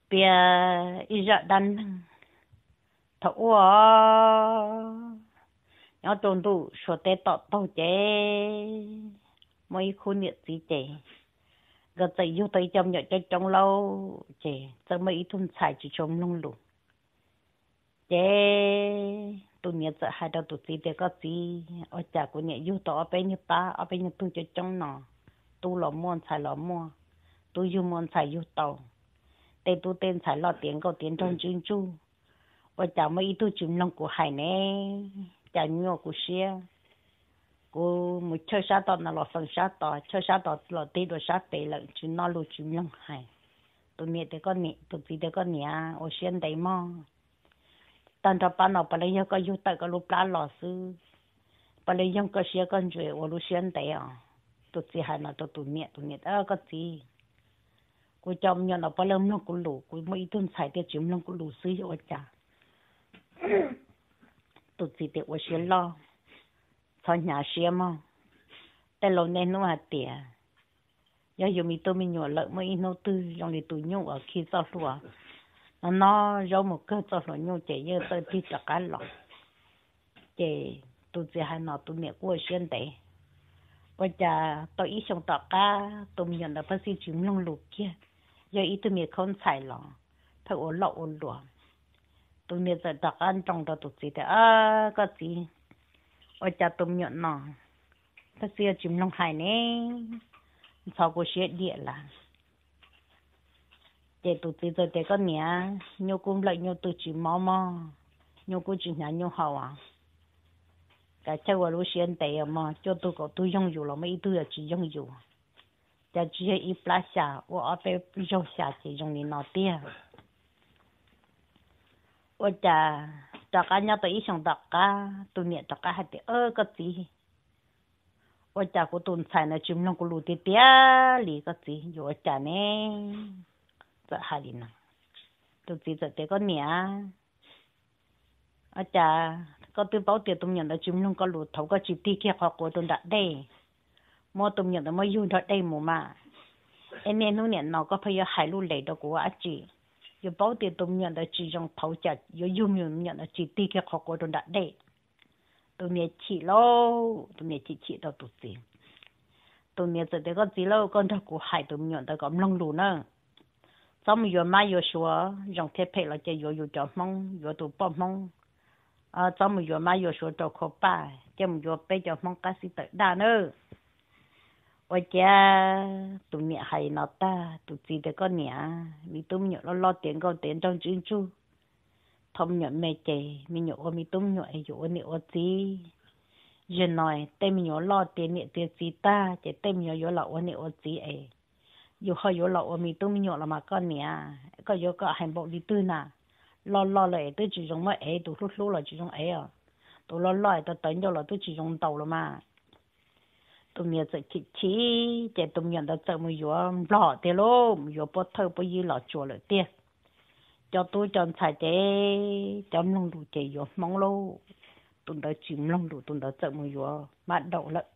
bia ý giờ đan thấu à nhớ trốn đủ số tê tọt tàu chế mấy khu nhiệt gì chế gần tới yêu tới trong nhở cho trong lâu chế giờ mấy thun xài chỉ trong lung lụ chế tụi nhật giờ hai đầu tụi gì để có gì ở nhà của nhẹ yêu tỏ ở bên như ta ở bên như tôi cho trong nọ tu lò muôn xài lò mua tôi yêu muôn xài yêu tàu tên tu tên xài lò tiền có tiền trong chuyên chu ở nhà mấy tôi chìm lòng của hải nè chả nhiều của xe cô một chơi sát tọt là lò phần sát tọt chơi sát tọt là tê đồ sát tê là chỉ nó lu chìm lòng hải tụi nhẹ để con nhẹ tụi gì để con nhẹ ở xuyên đầy mò tận cho bạn nào bạn lấy cái yêu tay cái lúc lá lò sư bạn lấy cái xe con rồi ở lúc xuyên đầy à tụi gì hay là tụi nhẹ cái gì cô chồng nhau nó bao lâu nó cũng lù cô mấy tuần xài tiền chìm nó cũng lù sư cho cha tụi gì để ở xuyên lo thôi nhà xe mà tại lâu nay nó là tiền giờ dù mình tôi mình nhỏ lợi mới nó tư trong thì tụi nhau ở khi sao lúa nó giống một cái cho nó nhau chạy như tôi đi chặt cá lọ chạy tụi gì hay nó tụi mẹ của xuyên đấy bây giờ tôi ý xong tọt cá tụi mình là phải xin chìm lông lụt kia giờ ý tụi mình không xài lọ phải ổn lọ ổn lụa tụi mình giờ tọt ăn trong đó tụi gì đấy cái gì bây giờ tụi mình nó phải xin chìm lông hải nè sau cô sẽ địa là để tụi chị rồi để con nhá nhiều cũng lại nhiều tụi chị mò nhiều cũng chỉ nhà nhiều hậu à cái chơi vào lúc xuyên tệ mà cho tôi có tôi dùng nhiều là mấy tôi là chỉ dùng nhiều giờ chỉ ít lá xả ở bên dùng xả chỉ dùng để nó tiền ở nhà tất cả nhà tôi xong tất cả tôi nhận tất cả hết cái gì ở nhà của tôi xài là chim nó cũng lụt tiền lì cái gì ở nhà nè giờ hai đi nè tụi chị giờ để con nhá ở nhà có tôi bảo tiền tụi nhận là chim nó có lụt thấu có chỉ ti kia họ của tôi đặt đây mua tụi nhận là mua dùng đặt đây mà em nên nó nhận nó có phải hai lũ lệ đó của anh chị giờ bảo tiền tụi nhận là chỉ trong thấu chặt giờ dùng nhận là chỉ ti kia họ của tôi đặt đây tụi nhận chỉ lâu tụi nhận chỉ đâu tụi chị tụi nhận giờ để có gì lâu con thằng của hai tụi nhận là có lông lù nữa xong rồi mai rồi số dùng thiết bị là chỉ rồi cho mong rồi tụ bom mong xong rồi mai rồi số cho khó ba chứ rồi bây giờ mong cái gì tới đa nữa ôi cha tụi nhẹ hay nó ta tụi gì để con nhẹ mi tụi nhẹ lo tiền con tiền trong chuyên chu thông nhẹ mẹ chè mi nhẹ mi tụi nhẹ rồi nhẹ ở gì giờ nói tên mi nhẹ lo tiền nhẹ tiền gì ta chỉ tên mi nhẹ lo ở nhẹ ở gì ấy dù họ dù lậu mình tôi mình nhọ là mà con nè có dù có hành bộ đi tư nè lo lại tôi chỉ dùng mấy ấy tôi lúc là chỉ dùng ấy à tôi lo tôi tính cho là tôi chỉ dùng tàu là mà tôi nhận sẽ chỉ để tôi nhận được tự mình vừa lọ tiền luôn vừa bắt thâu bây giờ lọ chùa lại tiền cho tôi chọn xài để cho nông đủ chỉ vừa mong lâu tôi đã chìm nông đủ tôi đã tự mình vừa bắt đầu lại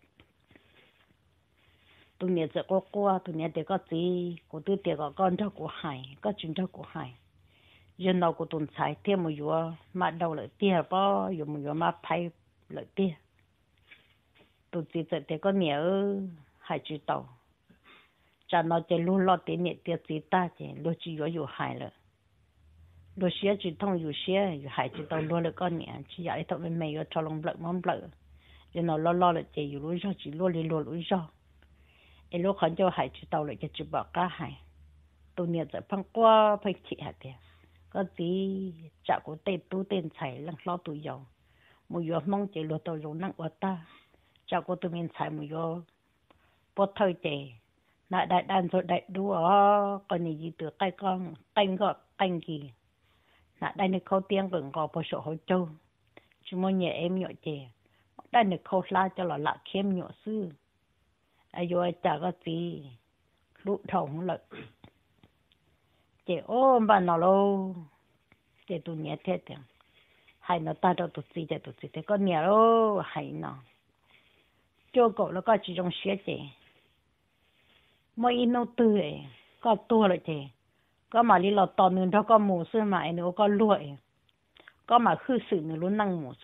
tôi nhớ sẽ có qua tôi nhớ để có gì của tôi để có con cho của hải có chuyện cho của hải giờ nào của tôi xài thêm một vừa mà đầu lại tiền bao giờ một vừa mà phải lại tiền tôi chỉ để có nhớ hải chữ tàu cho nó chỉ luôn lo tiền nhẹ tiền gì ta chỉ luôn chỉ vừa hải rồi luôn xía chỉ thông vừa xía vừa hải chữ tàu luôn là con nhẹ chỉ vậy thôi mình mày cho lòng lợn mắm lợn giờ nào lo lại chỉ luôn cho chỉ luôn luôn cho em lúc khẩn cho hải chỉ tàu lại cho chụp bảo cá hải tôi nhận sẽ phăng qua phải chị hạt tiền có gì chả có tên tu tên xài lăng lo tụi giàu một giờ mong chị lo tàu dùng nặng quá ta chả có tụi mình xài một giờ bớt thời chị lại đại đàn rồi đại đua còn gì từ cây con canh gọt canh gì lại đây này khâu tiếng vẫn có bộ sổ hỗ trợ chúng mình nhẹ em nhọ chị đây này khâu la cho là lạ khiêm nhọ sư ai vô chả có gì lúc đầu không lợi chị ôm bà nó lâu chị tụi nhẹ thế tiền hay nó ta đâu tụi gì thế có nhẹ đâu hay nó cho cậu nó có chỉ trong xe chị mỗi nô tư ấy có tua rồi chị có mà đi lọt tòn nữa đó có mù xưa mà nữa có lụi có mà khư sự nữa luôn năng mù xưa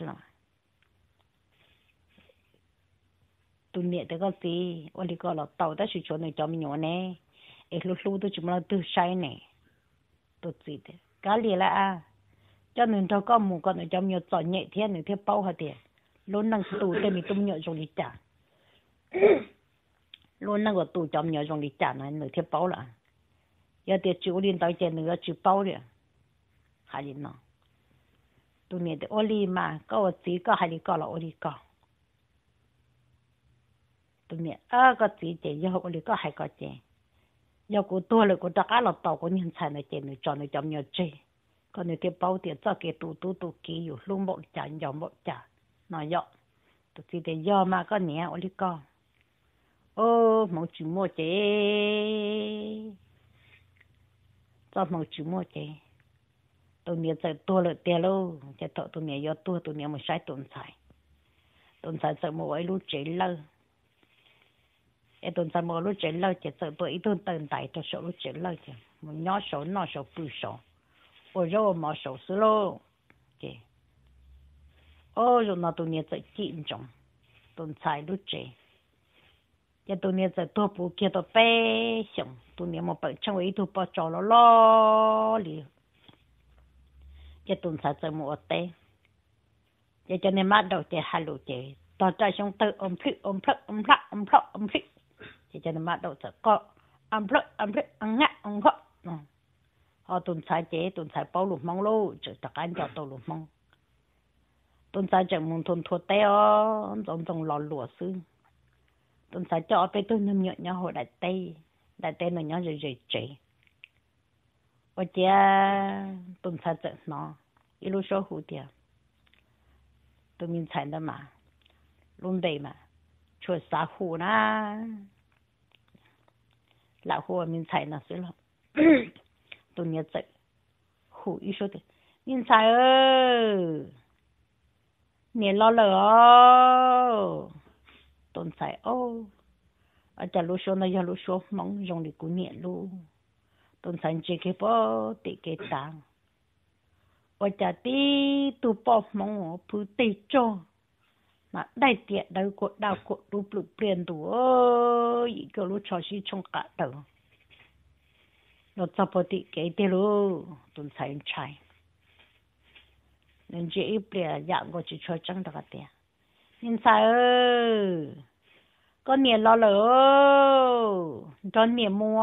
tụi nhẹ tới có gì ôi đi có lọt tàu ta chỉ cho này cho mình nhỏ nè ấy lúc lúc tôi chúng nó từ sai nè tôi gì thế cá lì là cho nên cho có mù con ở trong nhiều chọn nhẹ thiên nữa thiên bao hả tiền luôn năng tụ tên mình tung nhựa trong đi trả luôn năng có tụ trong nhựa trong đi trả này nữa thiên bao là giờ tiền chịu liên tới tiền nữa chịu bao đi hay đi nó tụi nhẹ tới oli mà có gì có hay đi có là oli có tụi nhẹ có gì thì giờ oli có hay có gì giờ của tôi là của tất cả là tàu của nhân sản này tiền nữa cho nó trong nhựa chơi còn nếu cái bao tiền cho cái tụ kýอยู่luôn một trả dòng một trả nói dọ tụi chị để do mà có nhẹ ở đi con mong chú mua chế cho mong chú mua chế tụi nhẹ sẽ tua lợi tiền luôn cho tụi nhẹ do tụi nhẹ một sai tụi sai sợ mua ấy lúc chế lâu ấy tụi sai mua lúc chế lâu chỉ sợ tụi ít tụi tận tại cho số lúc chế lâu chứ một nhỏ số nó số bự số ôi rồi mà số số luôn chị rồi nó tụi nhẹ sẽ chịu trong tụi sai lúc chế giờ tụi nhẹ sẽ tua bù kia tụi bé xong tụi nhẹ một bận trong ấy tụi bao trò lo liền giờ tụi sai sẽ mua té giờ cho nên mắt đầu chế hai lỗ chế tao trai xong tự ôm phịch giờ cho nên mắt đầu sẽ có ôm phịch ăn ngắt ăn khóc họ tụi sai chế tụi sai bao lụt mong lô chứ tất cả cho tụi lụt mong tụi sai chẳng muốn thôn thua té trong lò lụa xương tụi sai choไปtụi nhầm nhọ hồi đại tây nó nhỏ rồi chế ở chia tụi sai chẳng nó一路说蝴蝶tụi mình chạy đó mà luôn đây mà chua xã hồ na lão hồ mình chạy nó xí lắm tụi nhớ chạy hồ ý số thì mình chạy nhớ lo lỡ tụi chạy ở chả lúc số này giờ lúc số mong dùng để cứu nhẹ luôn tụi chạy chỉ cái bao tỷ cái tàng ở chả tí tụ bỏ mong phụ tê cho mà đại tiệt đâu có đào có đủ bự tiền đủ ơi cái lúc cho xí trong cả đầu nó tập ở tí cái tiền luôn tuần sai trái nên chỉ bịa dạng của chỉ cho chẳng được tiền nên sai có nhiều lo lỡ cho nhiều mua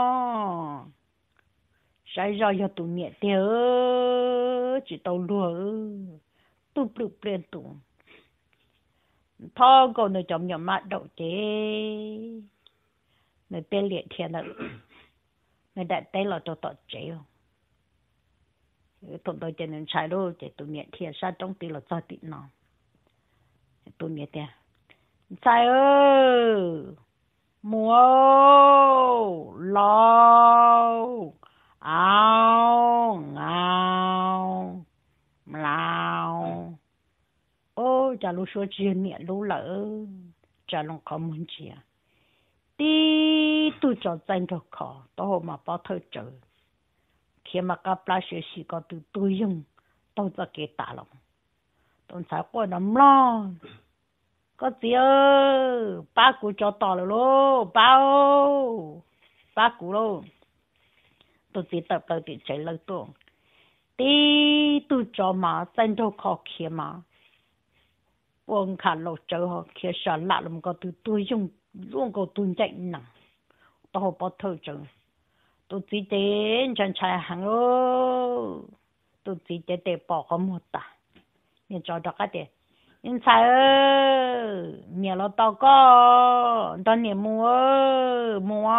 sai rồi giờ tụi nhẹ tiêu chỉ tàu lúa tụt bự tiền tụi thọ còn nơi trong nhà mát đậu chế nơi tên liệt thiên là nơi đại tên là tụi chế tụi chế nên sai đâu chế tụi nhẹ thiên sao trong tiền là sao tiền nào tụi nhẹ tiền sai mua lo ngao lao chả lúc số chuyện nhẹ lúc lỡ chả lòng có muốn chia tí tôi cho danh cho khó tôi mà bao thơ chờ khi mà các bạn学习có từ tôi dùng tôi sẽ kể tạ lòng tôi sẽ qua nắm lo có gì ba cụ cho tỏ rồi luôn ba cụ luôn tôi chỉ tập tới thì chạy lời tôi tí tôi cho mà danh cho khó khi mà buông khả lộ chờ họ khi sợ lạ làm có từ tôi dùng luôn có tuân chạy nặng tôi bỏ thơ chờ tôi chỉ đến chân chạy hàng ô tôi chỉ để bỏ có một ta nên cho đó cái đấy nhưng sai nhiều lo to có đó nhiều mua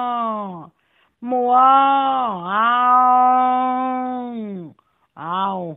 ao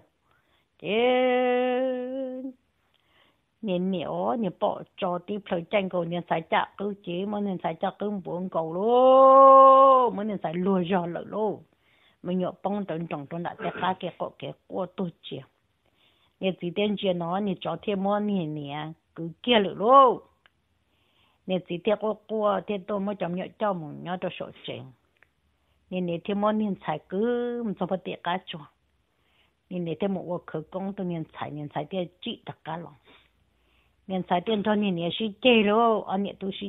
nhìn nhiều nhiều bỏ cho tiếp thời tranh cầu nhìn sai chặt cứ chỉ mới nhìn sai chặt cứ buồn cầu luôn mới nhìn sai lùa giò lợi luôn mình nhọ bông tròn tròn tròn đã cái cá cái của tôi chỉ nhìn chỉ tiền chuyện nó nhìn cho thêm mua nhìn nè cứ kia lợi luôn nhìn chỉ tiền của tiền tôi mới chồng nhọ cho mình nhọ cho sổ chuyện nên thêm một niên xài cứ mình cho bớt tiệt cá chua nên thêm một khởi công tôi niên xài tiền chỉ đặc cá lòng niên xài tiền thôi niên suy chơi luôn anh niên tôi suy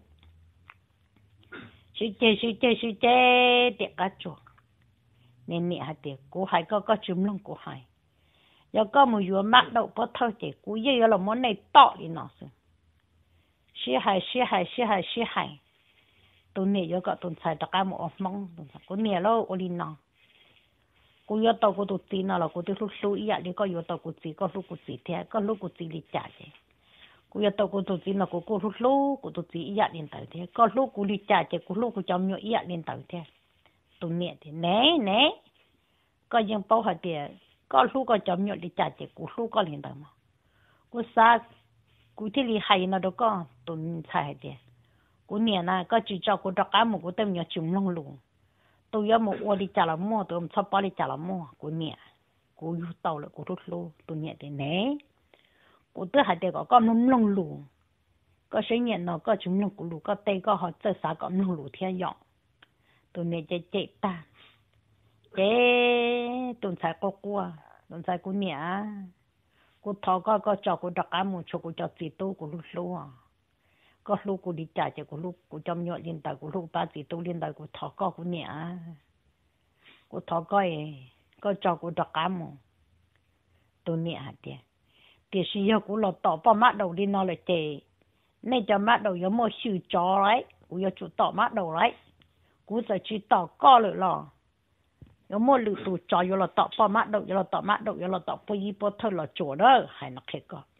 chơi tiệt cá chua nên niên hạt tiệt cú hai có chấm lông cú hai giờ có một vừa mắt đậu có thâu tiệt cú giờ là món này to đi nó xí hai tôi niệm cho các tôi xài tất cả một mong tôi niệm lo ở bên nào tôi nhớ tao tôi tin là tôi lúc lúc ý đi có nhớ tao tôi có lúc tôi thế có lúc tôi đi trả thế tôi nhớ tao tôi tin là lúc tôi ý lên tới thế có lúc tôi đi trả thế có lúc tôi chăm nhớ ý lên tới thế tôi niệm thế nè có những bao hạt tiền có lúc có chăm nhớ đi trả thế có lúc có lên tới mà có sao tôi thì hay nó đâu có tôi xài tiền cú niệm na có chỉ cho cú đọc cả một cú tên nhớ chủng long luôn tôi nhớ một ô đi trả làm mua tôi sắp bỏ đi trả làm mua cú niệm cú yêu tàu là cú rút luôn tôi niệm thế nè cú tôi hay để có con long luôn có sinh nhật nó có chủng long cú luôn có tay có họ chơi sao con long luôn thiên dọn tôi niệm chạy ta chế tôi sai có qua tôi sai cú niệm cú thọ có cho cú đọc cả một chỗ cú cho gì tôi cú rút luôn có lúc cô đi trả cho cô lúc cô trong nhọ liên tài cô lúc ba chỉ tôi liên tài cô thọ có cô nhẹ cô thọ có cho cô đọc cá mồ tôi nhẹ hả thì sử dụng cô lọt tỏ bao mát đầu đi nó là chè nên cho mát đầu giống một sự chó đấy cô yêu chủ tỏ mát đầu đấy cô sẽ chỉ tỏ co lại lò giống một lự tụ chó yêu là tỏ bao mát đầu yêu là tỏ mát đầu yêu là tỏ bao nhiêu bao thơ là chỗ đó hay nó khét co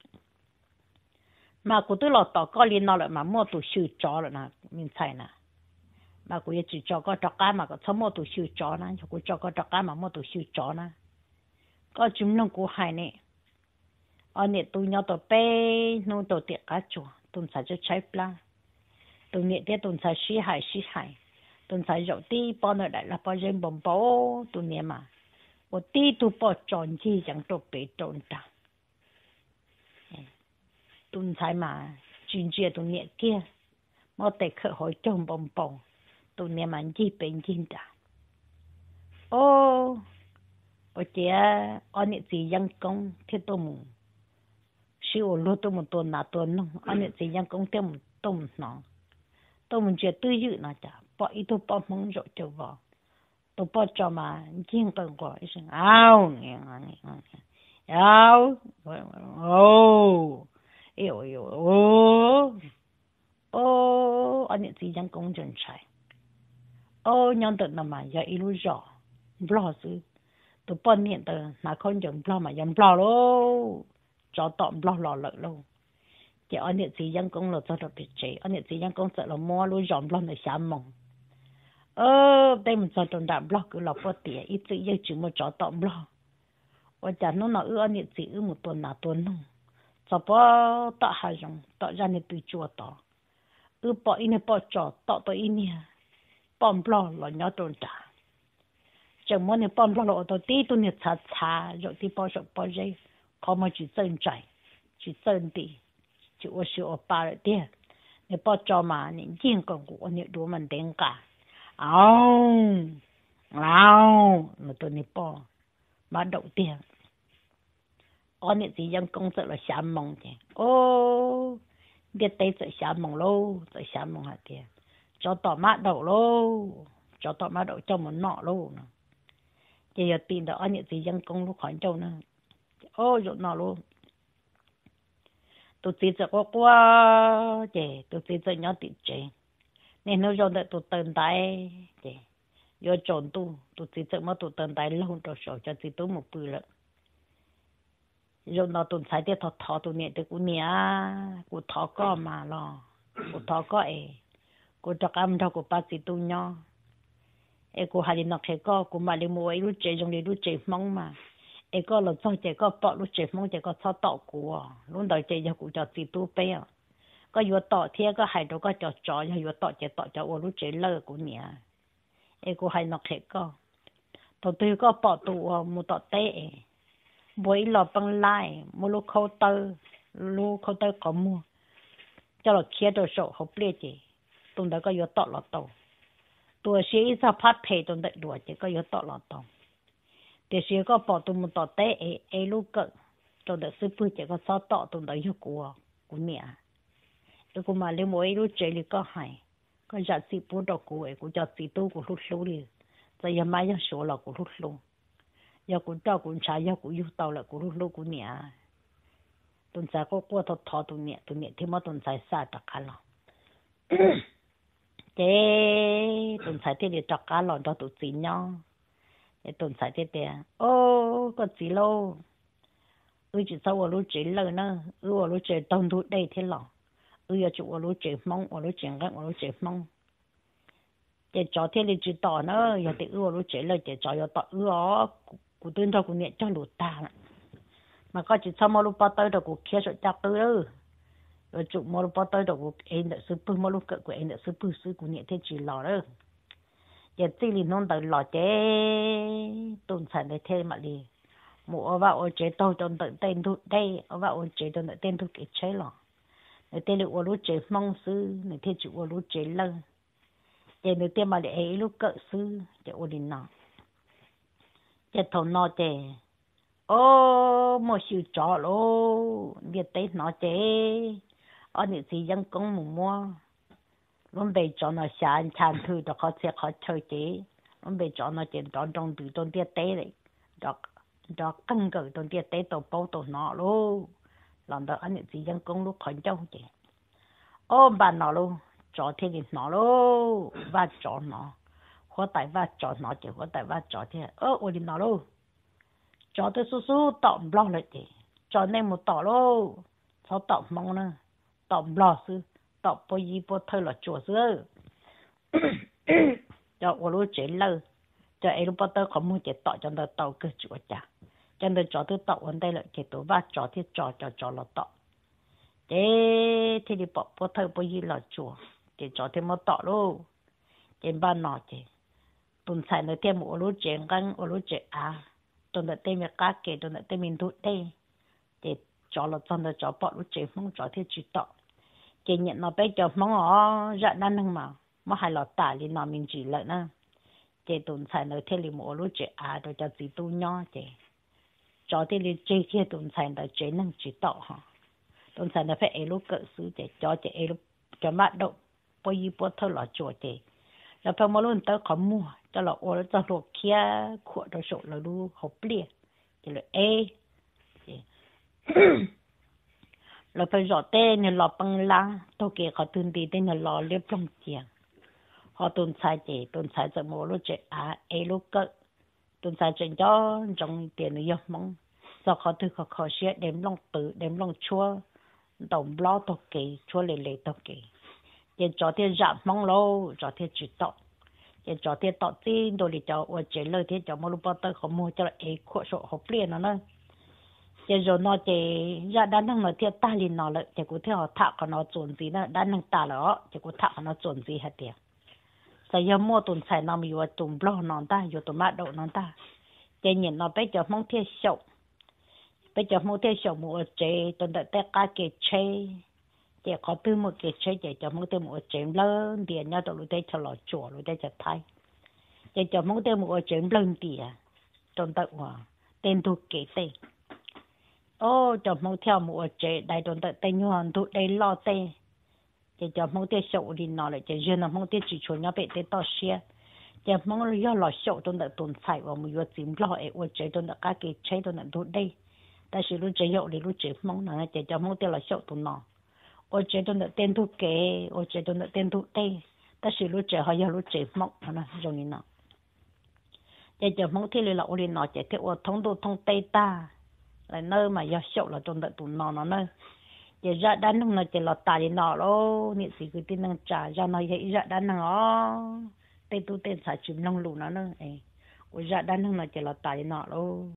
mà cô tôi lọt tỏ có liên nó lại mà mua tủ siêu chó rồi nè mình thấy nè mà cô chỉ cho có trọc cá mà có cho mua tủ siêu chó nè cho cô cho có trọc cá mà mua tủ siêu chó nè có chúng nó cô hay nè anh nè tôi nhớ tôi bé nó tôi tiệt cá chua tôi xài cho trái pla tôi nè tiệt tôi xài xí hải tôi xài rượu tí bao nơi đại là bao dân bông bố tôi nè mà một tí tôi bao tròn chi chẳng tôi bé tròn ta tuần thái mà chuyên gia tuần nhẹ kia mà để khởi hội trong bông bông tuần nhẹ mà gì bệnh gì đã ở chị anh nhẹ gì dân công thế tôi muốn siêu lúa tôi muốn tuần nào tuần nông anh nhẹ gì dân công thế muốn tuần nào tôi muốn chuyện tư dự nào chả bỏ ít tôi bỏ mông rộ cho vào tôi bỏ cho mà riêng tôi gọi xong ao anh nhận gì chẳng công chân sai nhân tận là mà giờ ilu rõ lo chứ tụi bọn hiện tờ mà không chẳng lo mà dám lo lô cho tọm lo lợi luôn chỉ anh nhận gì chẳng công là cho được bị chế anh nhận gì chẳng công sợ là mua luôn dòm lo là xả mỏng đây mình cho tụi đạm lo cứ lo có tiền ít tự nhiên chỉ một cho tọm lo và chả nó nói anh nhận gì một tuần nào tuần không sao bỏ tạo hai dòng tạo ra nên tùy chùa tạo bỏ in bỏ trọ tạo tôi in nha bom lo là nhớ tồn tại chẳng muốn nên bom lo tôi tí tôi nhiệt xa rồi tí bỏ dây không mà chỉ chân chạy chỉ chân đi chỉ ở sự ở ba rồi tiền nên bỏ trọ mà nên riêng còn của nhiệt đồ mình đến cả mà tôi nên bỏ mà đầu tiền anh nhận gì dân công sự là xả mong chứ biết tay sẽ xả mong lâu sẽ xả mong hả kìa cho tỏ mát đầu lâu cho tỏ mát đầu cho một nọ lâu nè chỉ giờ tin đó anh nhận gì dân công lúc khỏi châu nè rồi nọ luôn tôi tin sẽ có quá chứ tôi tin sẽ nhớ tin chứ nên nó rồi tôi tên tay chứ do trốn tôi tin sẽ mất tôi tên tay lâu rồi sợ cho tôi một bữa nữa rồi nó tuần sai tiết thọ tuần nhẹ từ cú nhẹ cú thọ có mà lo cú thọ có cú cho cam thọ cú bắt tu nhau cú hai nó khi có cú mà đi mua lúc chơi trong đi lúc chơi mong mà có lần sau chơi có bỏ lúc chơi mong chơi có sao tọ cú lúc đầu chơi cho cú cho tu bé có vừa tọ thiê có hai đứa có cho vừa tọ cho lúc chơi lơ cú nhẹ cú hai nó khi có tôi có bỏ tu mua tọ té bồi lọ bằng lại mua lô khâu tơ có mua cho là kia đồ sổ học lệ gì tụi đó có vô tọt lọt tàu tua sĩ sao phát phê tụi đợi đùa chỉ có yếu tọt lọt tòng thì sĩ có bỏ tụi một tọt té lúc cỡ tụi đợi sư phụ chỉ có sao tọt tụi đợi yếu của mẹ tôi cũng mà lấy mỗi lúc chơi thì có hay có giá trị bút đồ của ấy cũng giá trị tu của lúc lâu đi giờ giờ mai giờ số là của lúc lâu giờ cũng cho cũng trái giờ cũng yêu tàu là của lúc lâu của mẹ tuần sau có qua thọ tụi mẹ thì mà tuần sau xa tất cả lo thế tuần sau thì để tất cả lo cho tụi chị nhau thế tuần sau thì để ô có gì lâu chỉ sau lúc chơi lâu nữa lúc chơi đông đủ đây thế lo giờ chủ lúc chơi mong lúc chơi gắn lúc chơi mong để cho thế thì chỉ tỏ nữa giờ thì lúc chơi lâu để cho giờ tỏ của tôi cho của mẹ cho đủ ta mà có chỉ sau một lúc bao tới được của kia rồi chắc tới rồi chụp một lúc bao tới được của em đã sư phụ một lúc cỡ của em đã sư phụ sư của nhẹ thế chỉ lò đó giờ tí thì non tới lò chế tôn sản để thêm mà đi mua vào chế tôi tôn tới tên thu đây ở vào chế tôn tới tên thu cái chế lò người tên được lúc chế mong sư người thế chịu lúc chế lơ giờ người tên mà để ấy lúc cỡ sư để ô đi nọ giờ thầu nọ chế ô một sự trò lô việc tết nó chế ở những gì dân công mua luôn bị cho nó sáng chán thư đó khó sẽ khó chơi chế luôn bị cho nó chế đó trong từ trong tiết tế đấy đó căng cỡ trong tiết tế tổ bao tổ nọ lô làm đó anh những gì dân công lúc khỏi châu chế ô bà nọ lô cho thế thì nọ lô và cho nó khó tại và cho nó chế khó tại và cho thế ôi đi nọ lô cho tôi su tọm lo lại chị cho nên một tọ lô sao tọm mong nữa tọm lo sư tọm bôi gì bôi thơi là chùa sư cho ô lô chế lơ cho ấy lúc bắt đầu không muốn chế tọ cho nó tàu cứ chùa chả cho nên cho tôi tọ vấn đây là chế tôi và cho thì cho là tọ thế thì đi bỏ bôi thơi bôi gì là chùa chế cho thêm một tọ lô trên ban nọ chế tuần sai nữa thêm ô lô chế găng ô lô chế tôi đã tên việc cá kể tôi đã tên mình thụt đây để cho là cho nó cho bọn nó chế mong cho thế chỉ tọ chỉ nhận nó bây giờ mong ó dạ đan năng mà hay là tả đi nó mình chỉ lợi nè để tuần sai nó thế li một lúc chế rồi cho gì tu nhỏ chế cho thế li chế kia tuần sai nó chế năng chỉ tọ ha tuần sai nó phải lúc cỡ xứ để cho chế lúc cho mát độ bây giờ bắt thở là chùa chế là phải một lần tới không mua cho là ô cho đồ kia của đồ sổ là đu hộp liền thì là là phải rõ tên là lọ bằng lá tôi kia họ tuân đi tên là lọ liếp trong tiền họ tuân sai cho mua lúc chế lúc cỡ tuân sai cho trong tiền nó dọc mong sau họ từ họ sẽ đem lòng chua đồng lo tôi kia chua lệ tôi kia để cho tiền giảm mong lâu cho tiền chỉ tọt để cho tiền tọt tin đồ để cho ở chế lời thế cho một lúc bao tới không mua cho ấy khổ sổ hộp liền nó để rồi nó chế ra đan năng nó thiệt ta liền nó lại để cũng theo thạo của nó chuẩn gì đó đan năng ta là để cũng thạo của nó chuẩn gì hết tiền bây giờ mua tuần xài nóมีว่าตุ่ม blo นอนตาอยู่ตุ่มมาโดนอนตาเจnhìn nó bây giờ mong thiệt sầu bây giờ mong thiệt sầu mua chế tuần tại tất cả cái chế để có từ một cái chế để cho mong từ một chế lớn thì nhau tụi đây cho lọ chùa rồi đây cho thay để cho mong từ một chế lớn thì tuần tại hòa tên thuộc cái tên ô cho mong theo một chế đại tuần tại tên hoàn tụi đây lo tên để cho mong tiêu sầu đi nó lại cho riêng là mong tiêu chỉ cho nhau bị tên to xe để mong là do lọ sầu tuần tại tuần sai và một vừa tìm lo ấy ở chế tuần tại các cái chế tuần tại tụi đây但是如果有的如果梦呢，就叫梦到了小动脑，我觉得那电图给，我觉得那电图对，但是如果还要如果梦呢，容易呢，就叫梦到了我的脑就叫我通都通对大，来nơi mà要小了动的动脑呢呢，就热单能呢就老大的脑咯，你是个电能炸，让那也热单能哦，对都电才去弄路呢呢，哎，我热单能呢就老大的脑咯。